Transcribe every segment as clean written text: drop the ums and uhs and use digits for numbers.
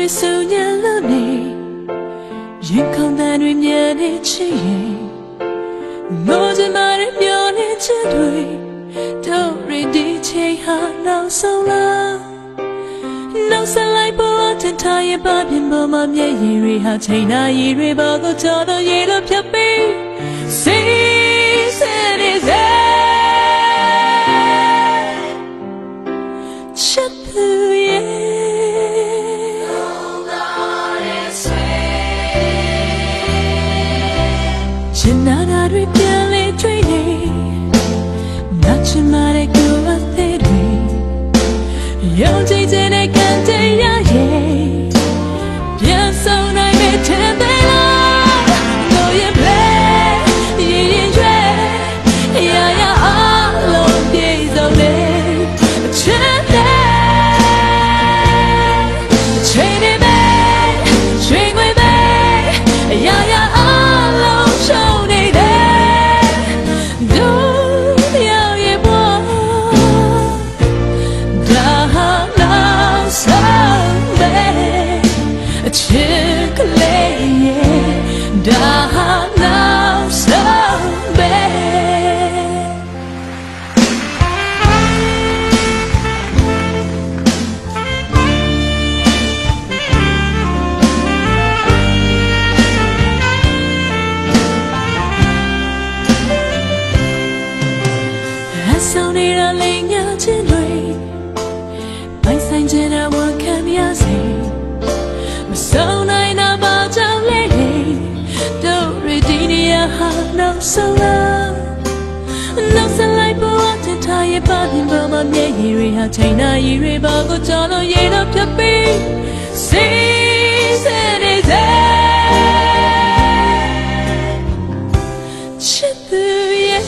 တွေစုညံလို့နေရင်ခုန်တန်တွေမြဲနေချင်ရင်ငိုချင်ပါတဲ့မျောနေချင်တွေတို့ရီဒီချိန်ဟာနောက်ဆုံးလားနောက်ဆက်လိုက်ပေါ်ထင်ထားရဲ့ပါပြင်ပေါ်မှာမျက်ရည်တွေဟာချိန်နာရည်တွေပေါ်ကိုကြော်တော့ရေလိုဖြတ်ပြီးစိတ်ဆဲနေစေချစ်သူရဲ့ချင်နာတာတွေပြန်လေတွေ့နေနာချင်မာတဲ့ကိုယ်အသေးတွေယုံကြည်ခြင်းနဲ့ခံတရားရဲ့ပြန်ဆောင်နိုင်တဲ့ထင်သေးလားကိုယ့်ရဲ့ play ရင်ရင်ရွယ်ရာရာအလုံးပြေဆုံးနေအချစ်တဲ့ချိန်နေပဲချိန်ခွေပဲရာရာအလုံးရှုံးနေတယ်ဒုရောက်ရဲ့ဘဝဒါဟာနောက်ဆုံးပဲအချစ်ကလေးရဲ့ဒါဟာနောက်ဆုံးပဲဆောင်နေတာလေးညာချင်းတွေပိုင်ဆိုင်ခြင်းနဲ့ဝန်ခံရစေမဆုံးနိုင်တာဘာကြောင့်လဲတို့ရီဒီနီယာဟာနောက်ဆုံးလားနောက်ဆက်လိုက်ပေါ်ထင်ထားရဲ့ပါပြင်ပေါ်မှာမျက်ရည်တွေဟာချိန်နာရည်တွေပေါ်ကိုကြော်လို့ရေတော့ဖြတ်ပြီးစိတ်ဆဲနေစေချစ်သူရဲ့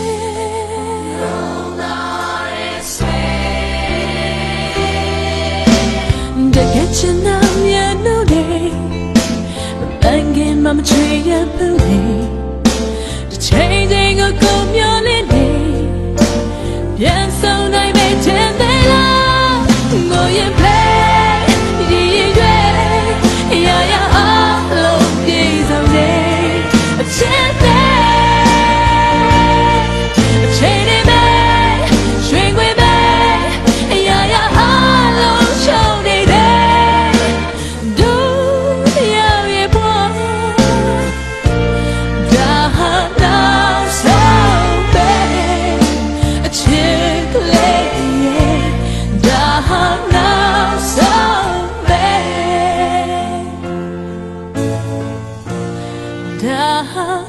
ချင်နာမြတ်လို့နေဘန်ကင်မှာမချွေရဘူးနေတစ်ချိန်ချိန်ကိုကိုမျောနေနေပြန်ဆောင်နိုင်မယ့်ချင်သေးလားငိုရင် play ဒီရွယ်ရာရာအလုံးပြေဆုံးနေအချစ်တဲ့အချိန်တွေပဲရွှင်ခွေပဲရာရာအလုံးရှုံးနေတယ်da